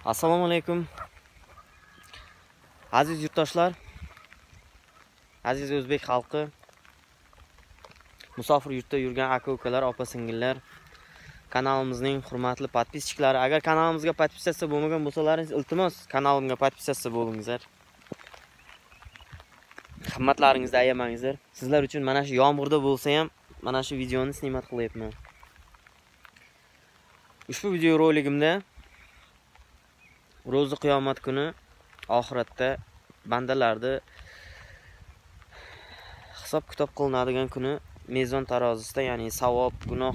Assalomu alaykum. Aziz yurtdoshlar, aziz o'zbek xalqi, musofir yurtda yurgan aka-ukalar, opa-singillar, kanalimizning hurmatli podpischiklari, agar kanalimizga podpisatsiya bo'lmagan bo'lsalaringiz, iltimos kanalimga podpisatsiya bo'lingizlar. Himmatlaringizni ayamangizlar. Sizlar uchun mana shu yomg'irda bo'lsa ham mana shu videoni snimat qilyapman. Ushbu video roligimda ro'zi qiyomat kuni oxiratda bandalarni hisob-kitob qilinadigan kuni mezon tarozisida, ya'ni savob, gunoh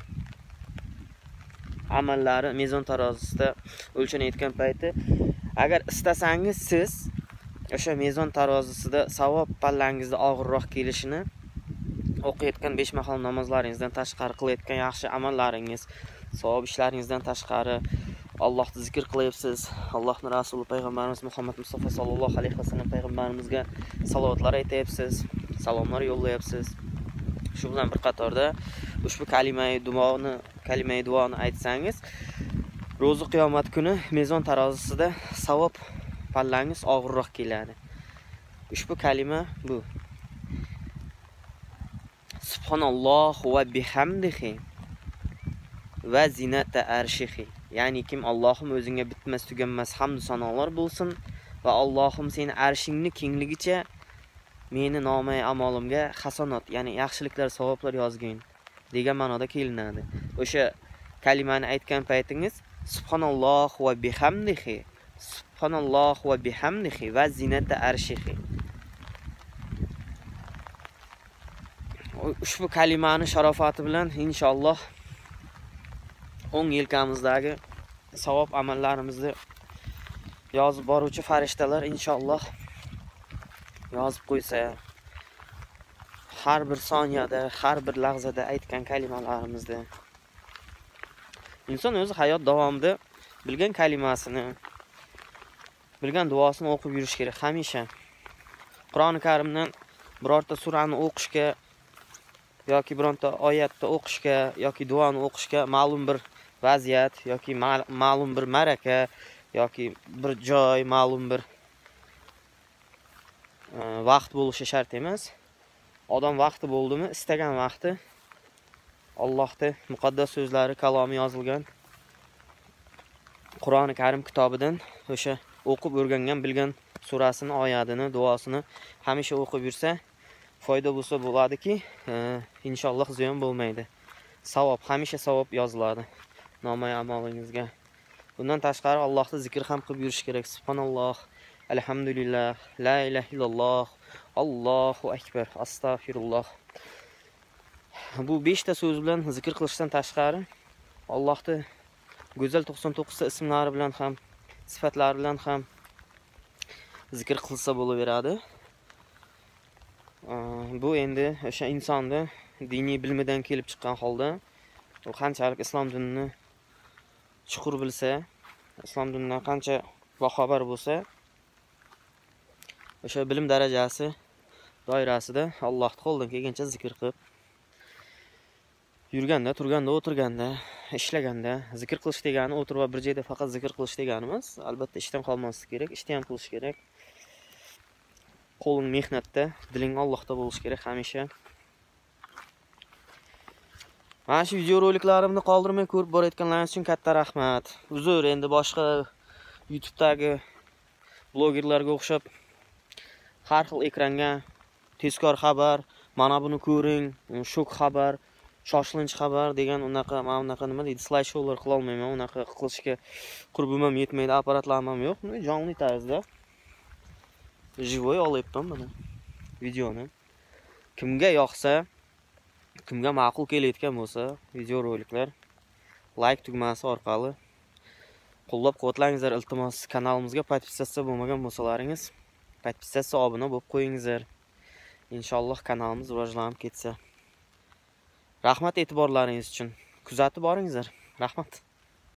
amallari mezon tarozisida o'lchanayotgan payti, agar istasangiz siz o'sha mezon tarozisida savob pallangizda og'irroq kelishini, o'qiyotgan 5 mahal namozlaringizdan tashqari qilayotgan yaxshi amallaringiz, savob ishlaringizdan tashqari Allohni zikr qilyapsiz, Allohning rasuli payg'ambarimiz Muhammad Mustafa sallallohu alayhi vasallam payg'ambarimizga salovatlar aytayapsiz, salomlar yo'llayapsiz. Shu bilan bir qatorda ushbu kalimai duoni aytsangiz, ro'zi qiyomat kuni mezon tarozisida savob pallangiz og'irroq keladi. Ushbu kalima bu: Subhanalloh va bihamdihi va zinata arshihi. Ya'ni kim Allohim o'zingga bitmas tuganmas hamd sanolar bo'lsin va Allohim seni arshingni kengligicha meni nomai amolimga hasanot, ya'ni yaxshiliklar, savoblar yozgin degan ma'noda kelinadi. O'sha kalimani aytgan paytingiz Subhanalloh va bihamdihi, Subhanalloh va bihamdihi va zinata arshihi. Ushbu kalimani sharofati bilan inshaalloh o'ng yelkamizdagi savob amallarimizni yozib boruvchi farishtalar inshaalloh yozib qo'ysa, har bir soniyada, har bir lahzada aytgan kalimalarimizda inson o'zi hayot davomida bilgan kalimasini, bilgan duosini o'qib yurish kerak hamisha. Qur'oni Karimdan birorta surani o'qishga yoki bironta oyatni o'qishga yoki duoni o'qishga ma'lum bir vaziyat yoki ma'lum bir maraka yoki bir joy, ma'lum bir vaqt bo'lishi shart emas. Odam vaqti bo'ldimi, istagan vaqti Allohning muqaddas so'zlari, kalomi yozilgan Qur'oni Karim kitobidan o'sha o'qib o'rgangan, bilgan surasini, oyatini, duosini hamisha o'qib yursa, foyda bo'lsa bo'ladiki, inshaalloh ziyon bo'lmaydi. Savob, hamisha savob yoziladi nomai amalingizga. Bundan tashqari Allohni zikr ham qilib yurish kerak. Subhanalloh, alhamdulillah, la ilaha illalloh, Allohu akbar, astagfirulloh. Bu 5 ta so'z bilan zikr qilishdan tashqari Allohni go'zal 99 ta ismlari bilan ham, sifatlari bilan ham zikr qilsa bo'laveradi. Bu endi o'sha insonni diniy bilimidan kelib chiqqan holda u qanchalik islom dinini chuqur bilsa, islom dinidan qancha boxabar bo'lsa, o'sha bilim darajasi doirasida Allohni qo'ldan kelgancha zikr qilib yurganda, turganda, o'tirganda, ishlaganda, zikr qilish degani o'tirib va bir joyda faqat zikr qilish degani emas. Albatta ishdan qolmaslik kerak, ishni ham qilish kerak. Qo'ling mehnatda, diling Allohda bo'lish kerak hamisha. Mana shu video roliklarimni qoldirmay ko'rib borayotganlaringiz uchun katta rahmat. Uzr, endi boshqa YouTube'dagi blogerlarga o'xshab har xil ekranga tezkor xabar, mana buni ko'ring, shok xabar, shoshilinch xabar degan unaqa nima deydi, slide showlar qila olmayman. Unaqa qilishga qurbim ham yetmaydi, apparatlarim ham yo'q. Jonli tarzda живой olyapman mana videoni. Kimga yoqsa, kimga ma'qul kelayotgan bo'lsa, video roliklar like tugmasi orqali qo'llab-quvvatlangizlar. Iltimos, kanalimizga podpisatsiya bo'lmagan bo'lsalaringiz, podpisatsiya, obuna bo'lib qo'yingizlar. Inshaalloh kanalimiz rivojlanib ketsa. Rahmat e'tiborlaringiz uchun. Kuzatib boringizlar. Rahmat.